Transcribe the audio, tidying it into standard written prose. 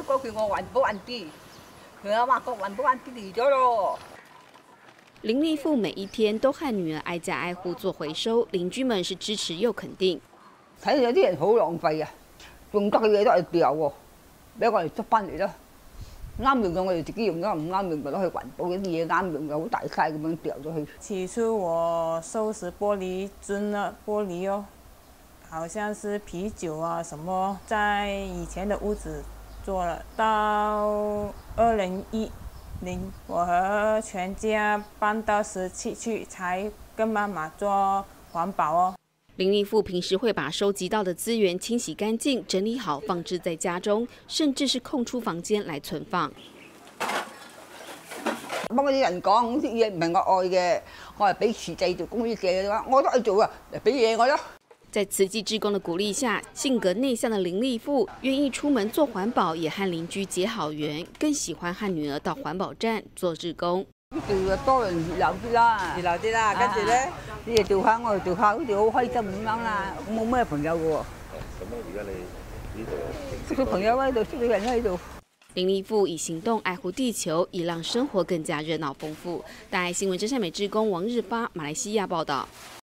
哥叫我環保環啲，佢阿媽講環保環啲嚟咗咯。 林立富每一天都和女兒挨家挨户做回收，邻居們是支持又肯定。 睇到有啲人好浪費啊，用得嘅嘢都係掉喎，俾我哋執翻嚟咯。啱用嘅我哋自己用咗，唔啱用就攞去環保嗰啲嘢啱用嘅好大塊咁樣掉咗去。 起初我收拾玻璃樽的玻璃哦，好像是啤酒啊什麼，在以前的屋子做了，到2010，我和全家搬到17去，才跟媽媽做環保哦。 林立富平時會把收集到的資源清洗乾淨，整理好放置在家中，甚至是空出房間來存放。 幫嗰啲人講啲嘢唔係我愛嘅，我係俾慈濟做公益嘅話，我都去做啊，俾嘢我咯。 在慈濟志工的鼓勵下，性格內向的林立富願意出門做環保，也和鄰居結好緣，更喜歡和女兒到環保站做志工。 做多人熱鬧啲啦， 熱鬧啲啦，跟住咧， 你哋做下，我哋做下，好似好開心咁樣啦。我冇咩朋友嘅喎。 咁而家你呢度識到朋友喺度，識到人喺度。 林立富以行動愛護地球，以讓生活更加熱鬧豐富。大愛新聞真善美志工王日發，馬來西亞報道。